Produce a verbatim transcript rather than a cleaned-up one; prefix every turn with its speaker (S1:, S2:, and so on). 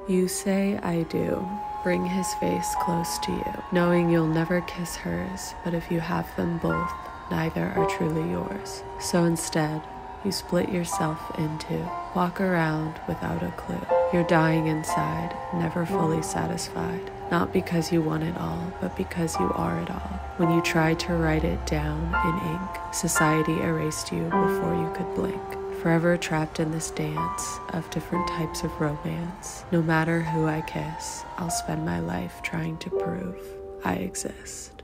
S1: You say I do. Bring his face close to you, knowing you'll never kiss hers, but if you have them both, neither are truly yours. So instead, you split yourself in two, walk around without a clue. You're dying inside, never fully satisfied, not because you want it all, but because you are it all. When you tried to write it down in ink, society erased you before you could blink. Forever trapped in this dance of different types of romance. No matter who I kiss, I'll spend my life trying to prove I exist.